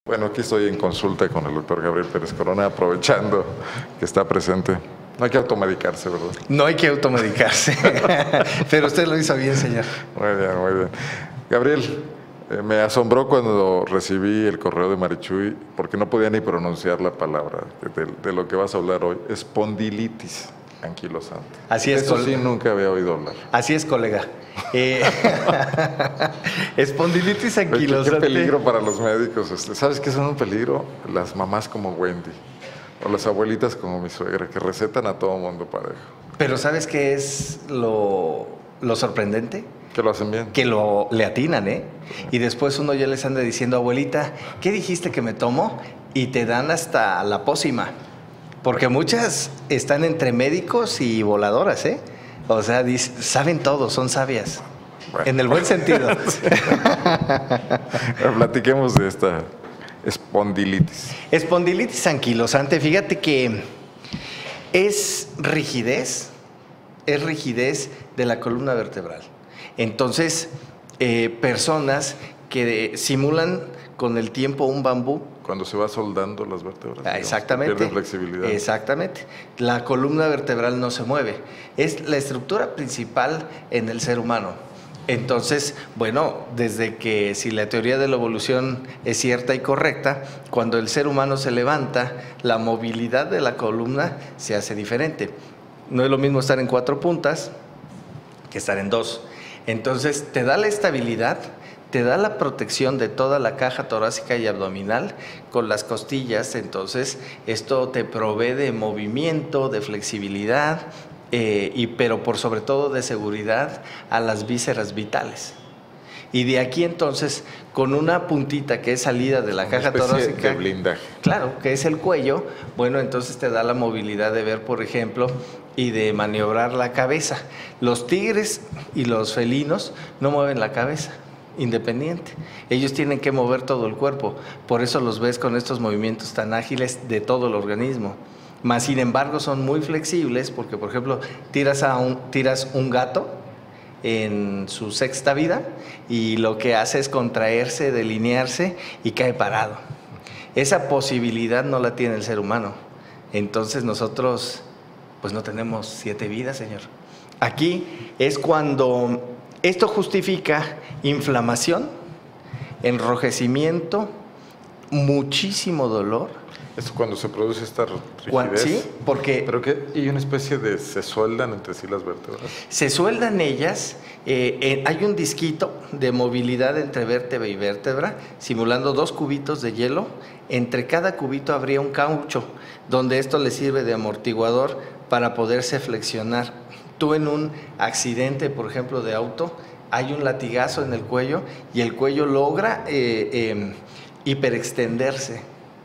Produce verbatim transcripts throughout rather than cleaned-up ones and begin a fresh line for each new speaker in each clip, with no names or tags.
Bueno, aquí estoy en consulta con el doctor Gabriel Pérez Corona, aprovechando que está presente. No hay que automedicarse, ¿verdad?
No hay que automedicarse, pero usted lo hizo bien, señor.
Muy bien, muy bien. Gabriel, eh, me asombró cuando recibí el correo de Marichuy, porque no podía ni pronunciar la palabra de, de, de lo que vas a hablar hoy, espondilitis anquilosante.
Así es.
Eso sí, nunca había oído hablar.
Así es, colega. Eh, espondilitis anquilosante.
Qué peligro para los médicos. ¿Sabes qué son un peligro? Las mamás como Wendy. O las abuelitas como mi suegra, que recetan a todo mundo parejo.
Pero ¿sabes qué es lo, lo sorprendente?
Que lo hacen bien.
Que lo, le atinan, ¿eh? Y después uno ya les anda diciendo, abuelita, ¿qué dijiste que me tomo? Y te dan hasta la pócima. Porque muchas están entre médicos y voladoras, ¿eh? O sea, dice, saben todo, son sabias. Bueno. En el buen sentido.
Platiquemos de esta espondilitis.
Espondilitis anquilosante, fíjate que es rigidez, es rigidez de la columna vertebral. Entonces, eh, personas que simulan con el tiempo un bambú.
Cuando se va soldando las vértebras.
Ah, exactamente.
Pierde flexibilidad.
Exactamente. La columna vertebral no se mueve. Es la estructura principal en el ser humano. Entonces, bueno, desde que si la teoría de la evolución es cierta y correcta, cuando el ser humano se levanta, la movilidad de la columna se hace diferente. No es lo mismo estar en cuatro puntas que estar en dos. Entonces, te da la estabilidad, te da la protección de toda la caja torácica y abdominal con las costillas. Entonces, esto te provee de movimiento, de flexibilidad, Eh, y, pero por sobre todo de seguridad a las vísceras vitales. Y de aquí entonces, con una puntita que es salida de la una caja torácica,
de blindaje.
Claro, que es el cuello, bueno, entonces te da la movilidad de ver, por ejemplo, y de maniobrar la cabeza. Los tigres y los felinos no mueven la cabeza, independiente. Ellos tienen que mover todo el cuerpo, por eso los ves con estos movimientos tan ágiles de todo el organismo. Mas, sin embargo, son muy flexibles porque, por ejemplo, tiras, a un, tiras un gato en su sexta vida y lo que hace es contraerse, delinearse y cae parado. Esa posibilidad no la tiene el ser humano. Entonces nosotros, pues no tenemos siete vidas, señor. Aquí es cuando esto justifica inflamación, enrojecimiento, muchísimo dolor.
Es cuando se produce esta rigidez.
Sí, porque...
¿Pero qué? ¿Y una especie de... se sueldan entre sí las vértebras?
Se sueldan ellas. Eh, eh, hay un disquito de movilidad entre vértebra y vértebra, simulando dos cubitos de hielo. Entre cada cubito habría un caucho, donde esto le sirve de amortiguador para poderse flexionar. Tú en un accidente, por ejemplo, de auto, hay un latigazo en el cuello y el cuello logra eh, eh, hiperextenderse.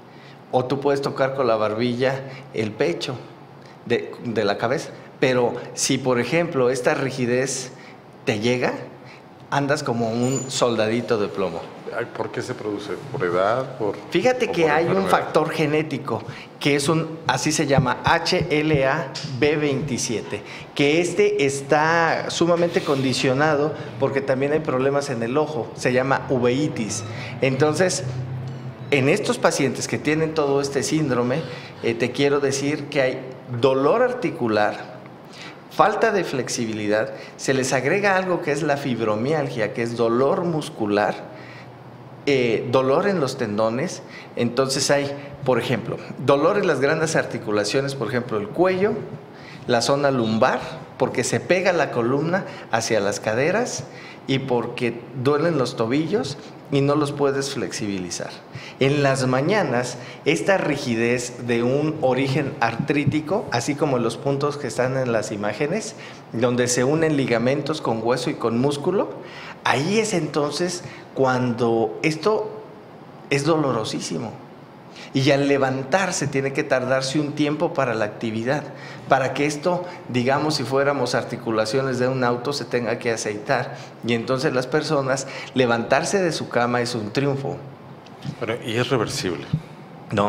O tú puedes tocar con la barbilla el pecho de, de la cabeza. Pero si, por ejemplo, esta rigidez te llega, andas como un soldadito de plomo.
¿Por qué se produce? ¿Por edad? Por,
Fíjate que
por
hay
enfermedad?
Un factor genético que es un, así se llama, H L A B veintisiete, que este está sumamente condicionado porque también hay problemas en el ojo, se llama uveitis. Entonces, en estos pacientes que tienen todo este síndrome, eh, te quiero decir que hay dolor articular, falta de flexibilidad, se les agrega algo que es la fibromialgia, que es dolor muscular, eh, dolor en los tendones. Entonces hay, por ejemplo, dolor en las grandes articulaciones, por ejemplo, el cuello, la zona lumbar, porque se pega la columna hacia las caderas y porque duelen los tobillos y no los puedes flexibilizar. En las mañanas, esta rigidez de un origen artrítico, así como los puntos que están en las imágenes, donde se unen ligamentos con hueso y con músculo, ahí es entonces cuando esto es dolorosísimo. Y al levantarse tiene que tardarse un tiempo para la actividad, para que esto, digamos, si fuéramos articulaciones de un auto, se tenga que aceitar. Y entonces las personas, levantarse de su cama es un triunfo.
Pero, ¿y es reversible?
No,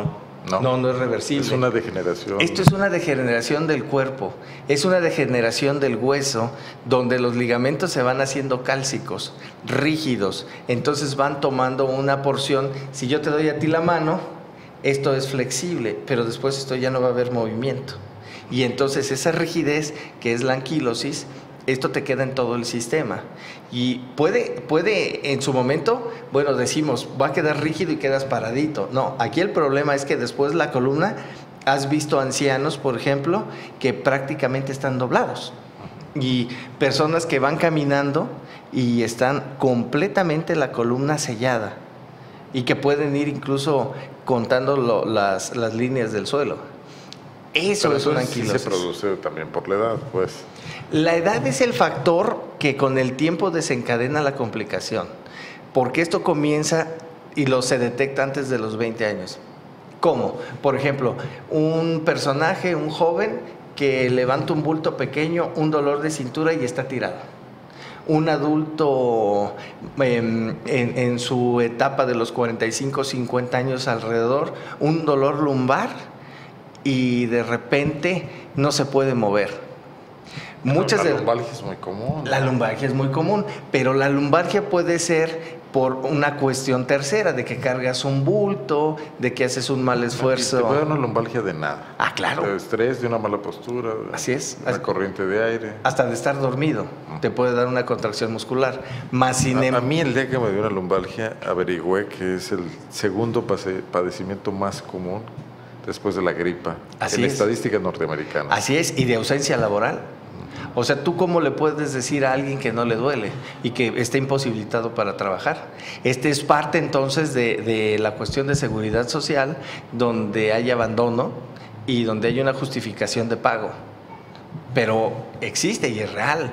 No,
no, no es reversible.
Es una degeneración.
Esto es una degeneración del cuerpo, es una degeneración del hueso, donde los ligamentos se van haciendo cálcicos, rígidos, entonces van tomando una porción. Si yo te doy a ti la mano, esto es flexible, pero después esto ya no va a haber movimiento. Y entonces esa rigidez, que es la anquilosis, esto te queda en todo el sistema. Y puede, puede en su momento, bueno, decimos, va a quedar rígido y quedas paradito. No, aquí el problema es que después la columna, has visto ancianos, por ejemplo, que prácticamente están doblados. Y personas que van caminando y están completamente la columna sellada. Y que pueden ir incluso contando lo, las, las líneas del suelo. Eso
Pero
es una
sí
anquilosis.
se produce también por la edad, pues.
La edad es el factor que con el tiempo desencadena la complicación, porque esto comienza y lo se detecta antes de los veinte años. ¿Cómo? Por ejemplo, un personaje, un joven que levanta un bulto pequeño, un dolor de cintura y está tirado. Un adulto eh, en, en su etapa de los cuarenta y cinco, cincuenta años alrededor, un dolor lumbar y de repente no se puede mover. Muchas
la
de,
lumbalgia es muy común.
La lumbalgia es muy común, pero la lumbalgia puede ser por una cuestión tercera, de que cargas un bulto, de que haces un mal esfuerzo.
Te puede dar una lumbalgia de nada.
Ah, claro.
De estrés, de una mala postura.
Así es.
Una corriente de aire.
Hasta de estar dormido, uh-huh. te puede dar una contracción muscular. Más sin
a,
em...
a mí el día que me dio una lumbalgia, averigüé que es el segundo padecimiento más común después de la gripa.
Así
en
es.
estadísticas norteamericanas.
Así es, y de ausencia laboral. O sea, ¿tú cómo le puedes decir a alguien que no le duele y que esté imposibilitado para trabajar? Este es parte entonces de, de la cuestión de seguridad social, donde hay abandono y donde hay una justificación de pago. Pero existe y es real,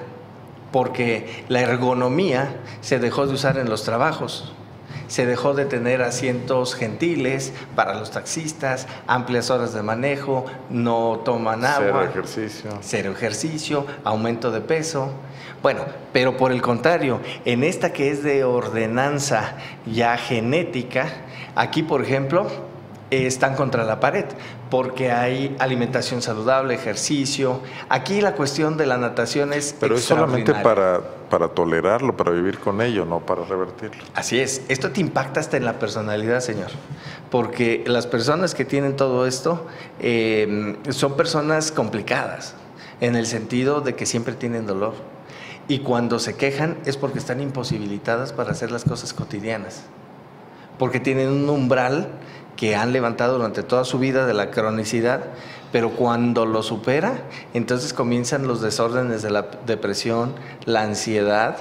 porque la ergonomía se dejó de usar en los trabajos. Se dejó de tener asientos gentiles para los taxistas, amplias horas de manejo, no toman agua.
Cero ejercicio.
Cero ejercicio, aumento de peso. Bueno, pero por el contrario, en esta que es de ordenanza ya genética, aquí por ejemplo, están contra la pared, porque hay alimentación saludable, ejercicio. Aquí la cuestión de la natación es
Pero es solamente para, para tolerarlo, para vivir con ello, no para revertirlo.
Así es. Esto te impacta hasta en la personalidad, señor. Porque las personas que tienen todo esto eh, son personas complicadas, en el sentido de que siempre tienen dolor. Y cuando se quejan es porque están imposibilitadas para hacer las cosas cotidianas. Porque tienen un umbral que han levantado durante toda su vida de la cronicidad, pero cuando lo supera, entonces comienzan los desórdenes de la depresión, la ansiedad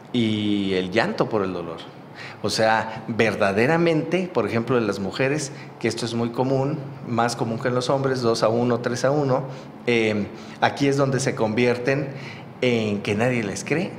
y el llanto por el dolor. O sea, verdaderamente, por ejemplo, en las mujeres, que esto es muy común, más común que en los hombres, dos a uno, tres a uno, eh, aquí es donde se convierten en que nadie les cree.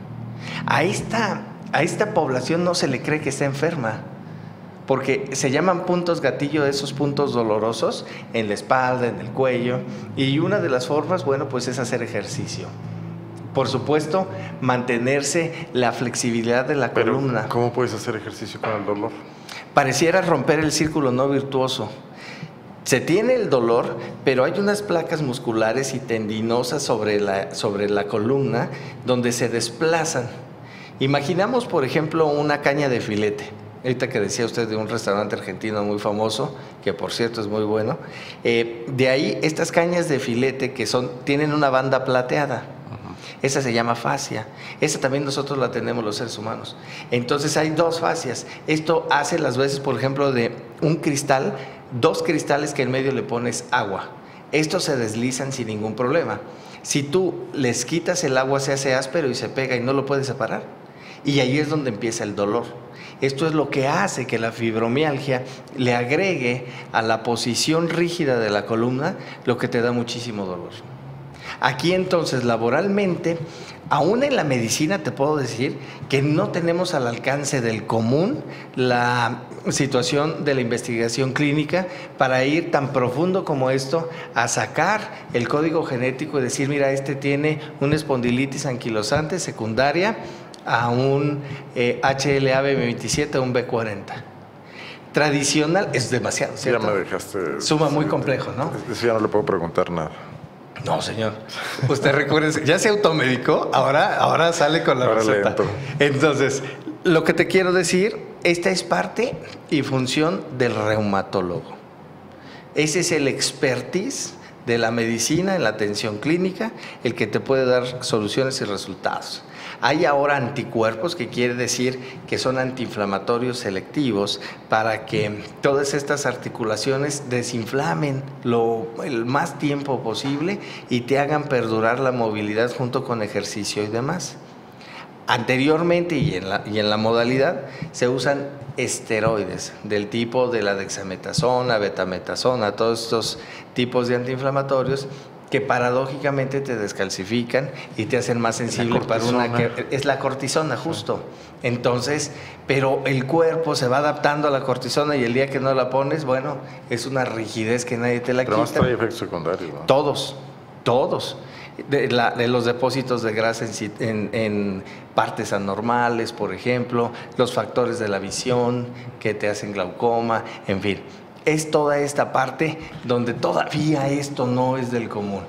A esta, a esta población no se le cree que está enferma, porque se llaman puntos gatillo esos puntos dolorosos en la espalda, en el cuello, y una de las formas, bueno, pues es hacer ejercicio. Por supuesto, mantenerse la flexibilidad de la
Pero,
columna.
¿cómo puedes hacer ejercicio con el dolor?
Pareciera romper el círculo no virtuoso. Se tiene el dolor, pero hay unas placas musculares y tendinosas sobre la, sobre la columna donde se desplazan. Imaginamos, por ejemplo, una caña de filete. Ahorita que decía usted de un restaurante argentino muy famoso, que por cierto es muy bueno, eh, de ahí estas cañas de filete que son, tienen una banda plateada. Esa se llama fascia. Esa también nosotros la tenemos los seres humanos. Entonces hay dos fascias. Esto hace las veces, por ejemplo, de un cristal, dos cristales que en medio le pones agua. Estos se deslizan sin ningún problema. Si tú les quitas el agua, se hace áspero y se pega y no lo puedes separar. Y ahí es donde empieza el dolor. Esto es lo que hace que la fibromialgia le agregue a la posición rígida de la columna, lo que te da muchísimo dolor. Aquí entonces, laboralmente, aún en la medicina te puedo decir que no tenemos al alcance del común la situación de la investigación clínica para ir tan profundo como esto a sacar el código genético y decir, mira, este tiene una espondilitis anquilosante secundaria a un eh, H L A B veintisiete o un B cuarenta. tradicional es demasiado, ¿cierto?
Ya me dejaste...
Suma muy
sí,
complejo, ¿no?
Eso ya no le puedo preguntar nada.
No, señor. Usted recuerde, ya se automedicó, ahora, ahora sale con la
Ahora
receta.
lento.
Entonces, lo que te quiero decir, esta es parte y función del reumatólogo. Ese es el expertise de la medicina en la atención clínica, el que te puede dar soluciones y resultados. Hay ahora anticuerpos, que quiere decir que son antiinflamatorios selectivos para que todas estas articulaciones desinflamen lo, el más tiempo posible y te hagan perdurar la movilidad junto con ejercicio y demás. Anteriormente y en la, y en la modalidad se usan esteroides del tipo de la dexametasona, betametasona, todos estos tipos de antiinflamatorios que paradójicamente te descalcifican y te hacen más sensible para una que es la cortisona, justo. Entonces, pero el cuerpo se va adaptando a la cortisona y el día que no la pones, bueno, es una rigidez que nadie te la
pero
quita.
Pero trae efectos secundarios, ¿no?
Todos, todos. De, la, de los depósitos de grasa en, en, en partes anormales, por ejemplo, los factores de la visión que te hacen glaucoma, en fin. Es toda esta parte donde todavía esto no es del común.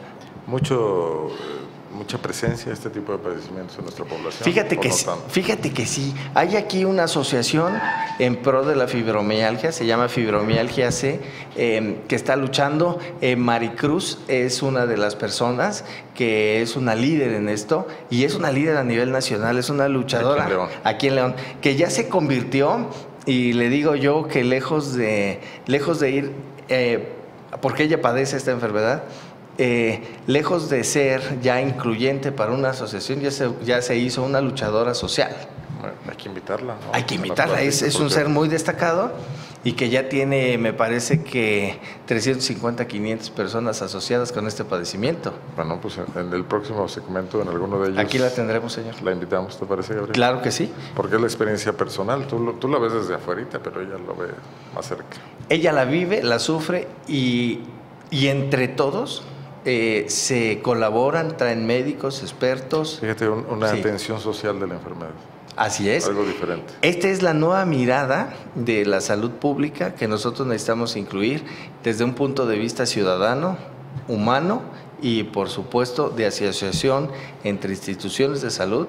Mucho, eh, mucha presencia de este tipo de padecimientos en nuestra población.
Fíjate que,
no
sí, fíjate que sí. Hay aquí una asociación en pro de la fibromialgia, se llama Fibromialgia C, eh, que está luchando. Eh, Maricruz es una de las personas que es una líder en esto y es una líder a nivel nacional, es una luchadora
aquí en León,
aquí en León que ya se convirtió. Y le digo yo que lejos de, lejos de ir, eh, porque ella padece esta enfermedad, eh, lejos de ser ya incluyente para una asociación, ya se, ya se hizo una luchadora social.
Bueno, hay que invitarla, ¿no?
Hay que invitarla, es, es un ser muy destacado y que ya tiene, me parece que trescientas cincuenta, quinientas personas asociadas con este padecimiento.
Bueno, pues en el próximo segmento, en alguno de ellos...
Aquí la tendremos, señor.
La invitamos, ¿te parece, Gabriel?
Claro que sí.
Porque es la experiencia personal, tú, lo, tú la ves desde afuerita, pero ella lo ve más cerca.
Ella la vive, la sufre y, y entre todos eh, se colaboran, traen médicos, expertos.
Fíjate, un, una
Sí.
atención social de la enfermedad.
Así es.
Algo diferente.
Esta es la nueva mirada de la salud pública que nosotros necesitamos incluir desde un punto de vista ciudadano, humano y, por supuesto, de asociación entre instituciones de salud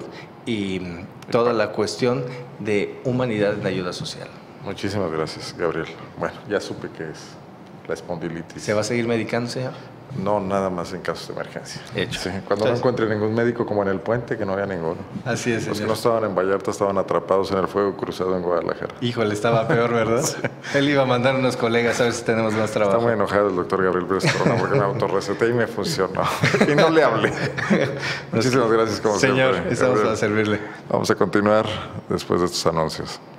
y toda la cuestión de humanidad en ayuda social.
Muchísimas gracias, Gabriel. Bueno, ya supe que es la espondilitis.
¿Se va a seguir medicando, señor?
No, nada más en casos de emergencia.
Hecho.
Sí, cuando no
Entonces,
encuentre ningún médico, como en el puente, que no había ninguno.
así es,
Los que
señor.
no estaban en Vallarta estaban atrapados en el fuego cruzado en Guadalajara.
Híjole, estaba peor, ¿verdad? Él iba a mandar unos colegas a ver si tenemos más trabajo.
Está muy enojado el doctor Gabriel Pérez Corona porque me autorreceté y me funcionó. Y no le hablé. Muchísimas gracias, como
Señor,
siempre.
estamos
Gabriel.
para servirle.
Vamos a continuar después de estos anuncios.